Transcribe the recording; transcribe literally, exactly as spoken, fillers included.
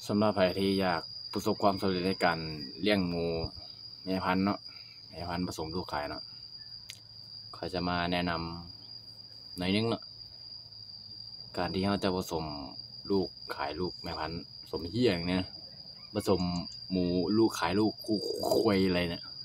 สำหรับใครที่อยากประสบความสำเร็จในการเลี้ยงหมูแม่พันธุ์เนาะแม่พันธุ์ผสมลูกขายเนาะข้อยจะมาแนะนำหน่อยนึงเนาะการที่เราจะผสมลูกขายลูกแม่พันธุ์ผสมเหี้ยอย่างเนี้ยผสมหมูลูกขายลูกคู่ควายอะไรเนี่ย